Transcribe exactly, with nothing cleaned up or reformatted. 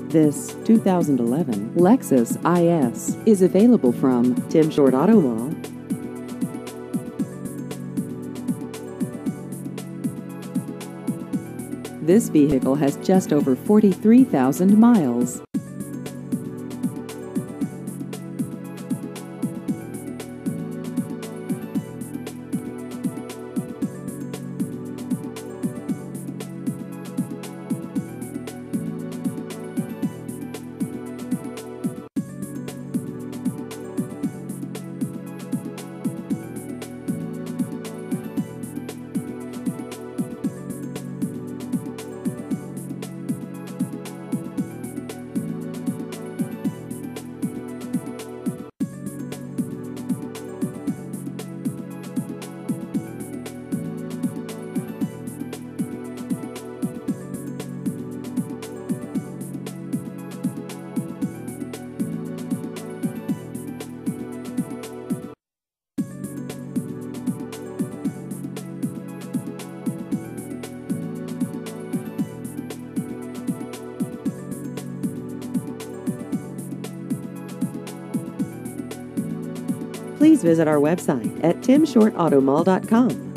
This two thousand eleven Lexus I S is available from Tim Short Auto Mall. This vehicle has just over forty-three thousand miles. Please visit our website at tim short auto mall dot com.